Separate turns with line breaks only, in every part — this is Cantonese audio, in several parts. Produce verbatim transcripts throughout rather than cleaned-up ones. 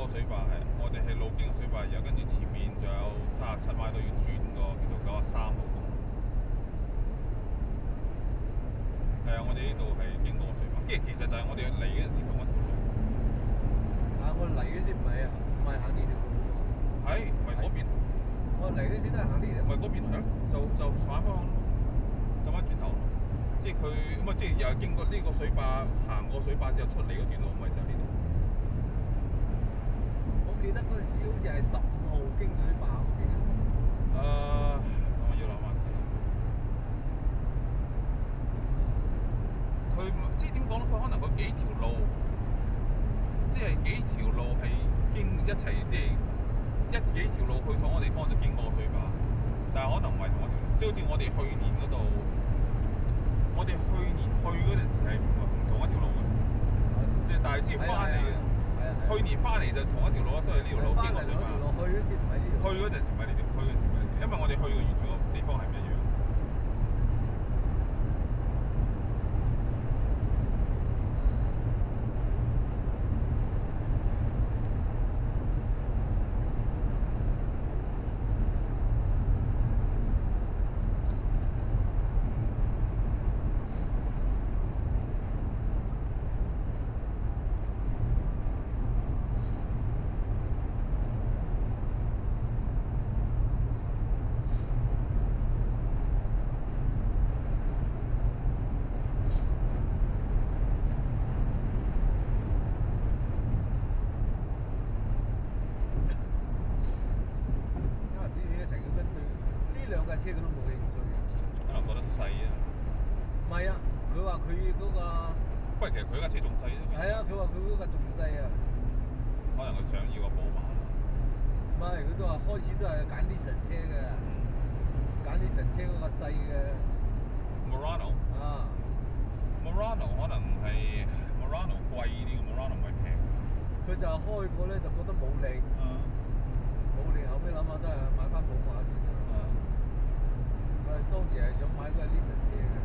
水壩係，我哋係路經水壩，然後跟住前面仲有三十七碼都要轉個叫做九十三號公路。係啊，我哋呢度係經過水壩，跟住其實就係我哋嚟嗰陣時同一條路。
啊，我嚟嗰時唔係啊，唔係行呢條路喎。
係，唔係嗰邊？
我嚟嗰時都係行呢條。
唔係嗰邊係咯，就就反方向，就翻轉頭。即係佢咁啊！即係又係經過呢個水壩，行過水壩之後出嚟嗰段路，咪就係呢度。
我記得嗰陣時好似係十五號經水壩嗰邊啊。
誒，我要諗下先。佢即係點講咧？佢可能佢幾條路，即係幾條路係經一齊，即係一幾條路去同一個地方就經過水壩，但係可能唔係同一條路。即係好似我哋去年嗰度。我哋去年去嗰陣時係唔同一條路嘅，即係但係之後翻嚟嘅，去年翻嚟就同一條路咯，都係呢條路經過水壩。
去嗰時唔係呢條。
去嗰陣時唔係呢條，去嗰陣時唔係呢條，因為我哋去嘅完全個地方係唔一樣。
車佢都冇興趣，
可能覺得細啊。
唔係啊，佢話佢嗰個，
不過其實佢架車仲細啫。
係啊，佢話佢嗰個仲細啊。
可能佢想要個寶馬。
唔係，佢都話開始都係揀啲神車嘅，揀啲神車嗰個細嘅。
Murano。
啊。
Murano 可能係 Murano 貴啲嘅 ，Murano 唔係平。
佢就開過咧，就覺得冇力。
嗯。
冇力，後尾諗下都係買翻寶馬算啦。
嗯。
佢當時係想買嗰個 Nissan 車嘅。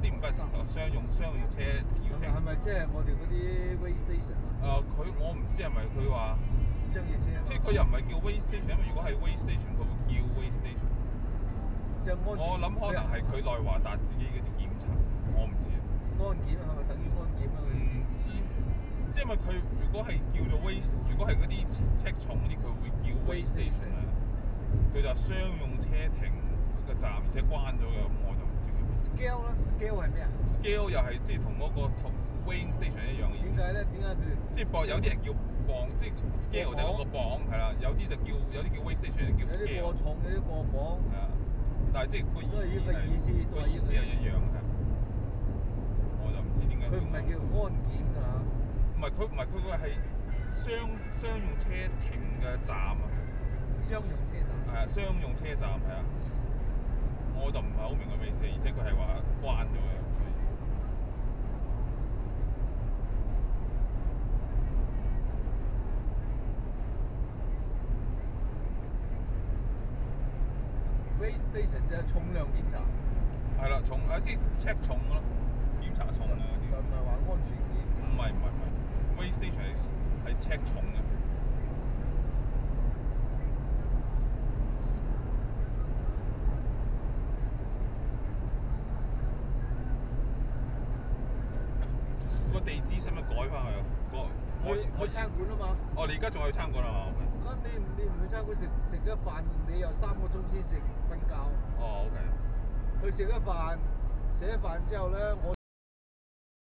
啲唔係商用商用車要停。
係咪即係我哋嗰啲 way station 啊？
誒佢我唔知係咪佢話
商業車啊嘛。
即係佢又唔係叫 way station，因為如果係 way station，佢會叫 way station。
即係安全。
我諗可能係佢內華達自己嗰啲檢查，我唔知。
安檢係咪等於安檢啊？
唔知，即係因為佢如果係叫做 way， 如果係嗰啲車重嗰啲，佢會叫 way station 啊。佢就商用車停個站，而且關咗嘅，咁我就唔知佢。
Scale 啦 ，scale 係咩啊
？Scale 又係即係同嗰個同 weighing station 一樣嘅意思。
點解咧？點解佢？
即係磅有啲人叫磅，即係 scale 就係嗰個磅係啦，有啲就叫有啲叫 weight station，有啲叫 scale。
有啲過重，有啲過磅。
係啊，但係即係個意思係個意思
個
意思係一樣嘅。我就唔知點解。
佢唔係叫安檢㗎。
唔係佢唔係佢個係商商用車停嘅站啊。
商用車站。
係啊，商用車站係啊。我就唔係好明佢咩意思，而且佢係話關咗嘅，所以。
Weigh station 就係重量檢查。
係啦，重啊啲 check 重咯，檢查重啊嗰啲。
就唔係話安全檢。
唔係唔係唔係 ，weigh station 係 check 重嘅。個地址使唔使改翻去啊？我我
去餐館啊嘛。
哦，你而家仲去餐館啊嘛？
咁你你唔去餐館食食咗飯，你有三個鐘先食瞓覺。
哦 ，OK。
去食咗飯，食咗飯之後咧，我